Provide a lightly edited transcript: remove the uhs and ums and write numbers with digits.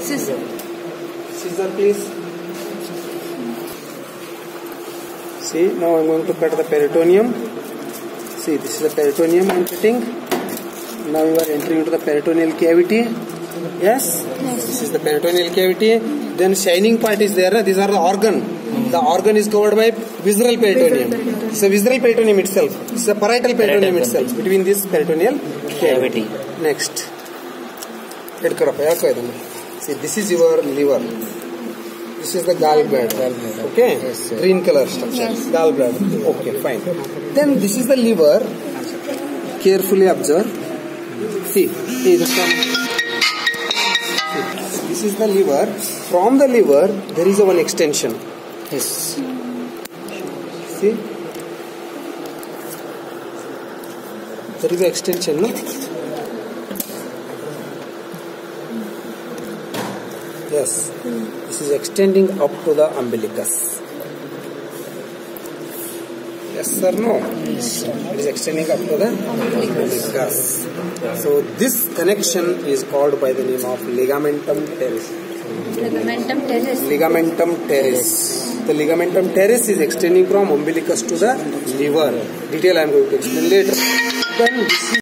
Scissor. Scissor, please. See, now I'm going to cut the peritoneum. See, this is the peritoneum I'm cutting. Now you are entering into the peritoneal cavity. Yes? Yes. This is the peritoneal cavity. Then shining part is there. These are the organ. The organ is covered by visceral peritoneum. It's a visceral peritoneum itself. It's a parietal peritoneum itself. Between this peritoneal cavity. Next. See, this is your liver. This is the gallbladder. Okay? Yes, green color structure. Yes. Gallbladder. Okay, fine. Then this is the liver. Carefully observe. See, this is the liver. From the liver, there is one extension. Yes. See? There is an extension, no? Yes. This is extending up to the umbilicus. Yes or no? Yes. It is extending up to the umbilicus. So this connection is called by the name of ligamentum teres. Ligamentum teres. Ligamentum teres. The ligamentum teres is extending from umbilicus to the liver. Detail I am going to explain later. Then this is